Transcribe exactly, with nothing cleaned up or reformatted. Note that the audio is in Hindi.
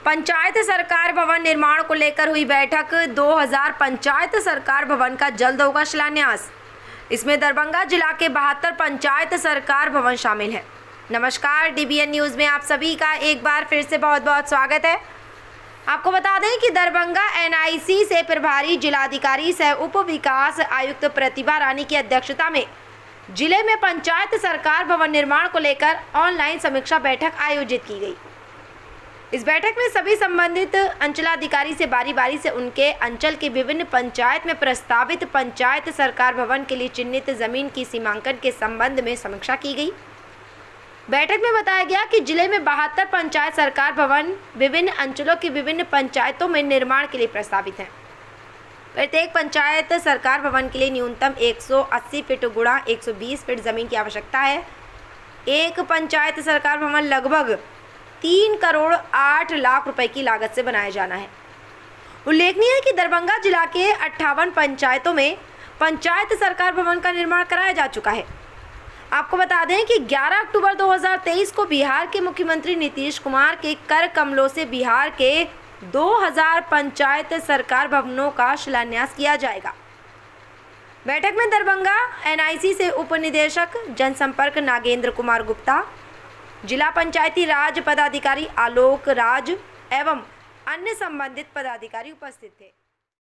पंचायत सरकार भवन निर्माण को लेकर हुई बैठक। दो हज़ार पंचायत सरकार भवन का जल्द होगा शिलान्यास। इसमें दरभंगा जिला के बहत्तर पंचायत सरकार भवन शामिल है। नमस्कार, डीबीएन न्यूज़ में आप सभी का एक बार फिर से बहुत बहुत स्वागत है। आपको बता दें कि दरभंगा एनआईसी से प्रभारी जिलाधिकारी सह उप विकास आयुक्त प्रतिभा रानी की अध्यक्षता में जिले में पंचायत सरकार भवन निर्माण को लेकर ऑनलाइन समीक्षा बैठक आयोजित की गई। इस बैठक में सभी संबंधित अंचलाधिकारी से बारी बारी से उनके अंचल के विभिन्न पंचायत में प्रस्तावित पंचायत सरकार भवन के लिए चिन्हित जमीन की सीमांकन के संबंध में समीक्षा की गई। बैठक में बताया गया कि जिले में बहत्तर पंचायत सरकार भवन विभिन्न अंचलों की विभिन्न पंचायतों में निर्माण के लिए प्रस्तावित हैं। प्रत्येक पंचायत सरकार भवन के लिए न्यूनतम एक सौ अस्सी फीट गुणा एक सौ बीस फीट जमीन की आवश्यकता है। एक पंचायत सरकार भवन लगभग तीन करोड़ आठ लाख रुपए की लागत से बनाया जाना है। उल्लेखनीय है कि दरभंगा जिला के अट्ठावन पंचायतों में पंचायत सरकार भवन का निर्माण कराया जा चुका है। आपको बता दें कि ग्यारह अक्टूबर दो हज़ार तेईस को बिहार के मुख्यमंत्री नीतीश कुमार के कर कमलों से बिहार के दो हज़ार पंचायत सरकार भवनों का शिलान्यास किया जाएगा। बैठक में दरभंगा एनआईसी से उप निदेशक जनसंपर्क नागेंद्र कुमार गुप्ता, जिला पंचायती राज पदाधिकारी आलोक राज एवं अन्य संबंधित पदाधिकारी उपस्थित थे।